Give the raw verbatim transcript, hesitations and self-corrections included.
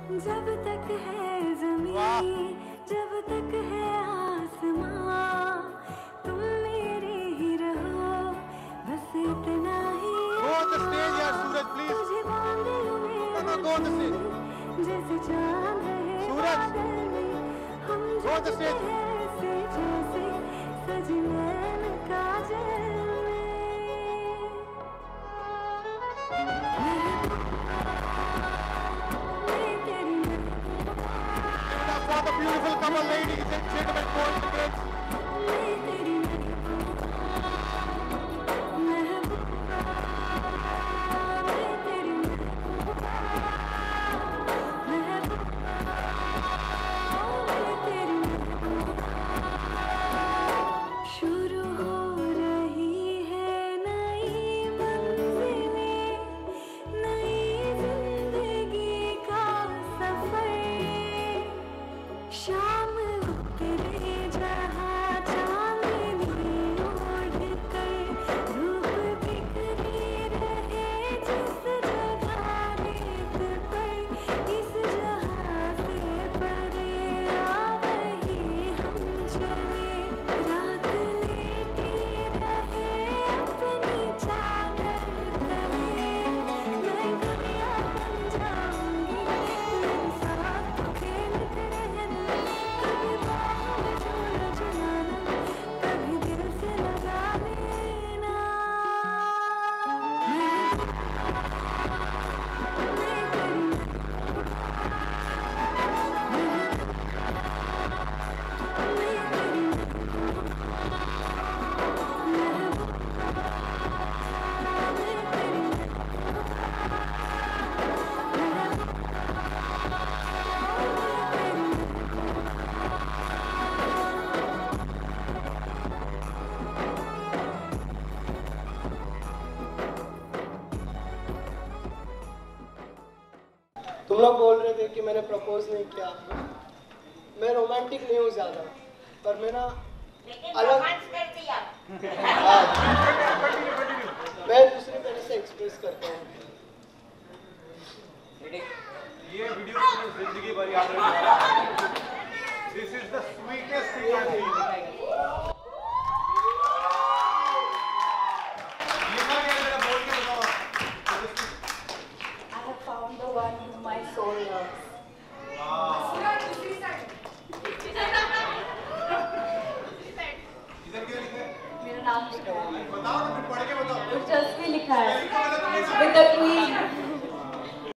जब तक है ज़मीं, जब तक है आसमां, तुम मेरे ही रहो, बस इतना ही। Go on the stage, यार सूरज, please. तुझे बांध लूं मेरे No, no, go on the stage. जैसे चांद है बादल में, हम Go on the stage. जैसे जैसे सजी नैन काजल में। For the beautiful couple, ladies and gentlemen, boys and girls. शुरू हो रही है नई मंजिलें, नई जिंदगी का सफर। शाम उतरे जहाँ चांदनी ओढ़ कर, धूप बिखरी रहे जिस जगह रेत पर, इस जहाँ से परे आ वहीं हम चले। रात लेटी रहे अपनी चादर तले, मैं दुनिया बन जाऊंगी मेरे साथ खेलते रहना। कभी बाहों में झूला झुलाना, कभी दिल से लगा लेना। तुम लोग बोल रहे थे कि मैंने प्रपोज नहीं किया। मैं रोमांटिक नहीं हूँ ज़्यादा, पर मेरा अलग कर दिया। मैं दूसरे तरह से एक्सप्रेस करता हूँ। ये वीडियो पूरी जिंदगी भर याद रखेगा। This is the sweetest thing I've seen. ये क्या कह रहे हैं, बोल के बताओ। I have found the one whom my soul loves. Suraj, दूसरी साइड। इधर क्या लिखा है? मेरा नाम लिखा है। बताओ ना, फिर पढ़ के बताओ। उर्जस्वी लिखा है। With the queen.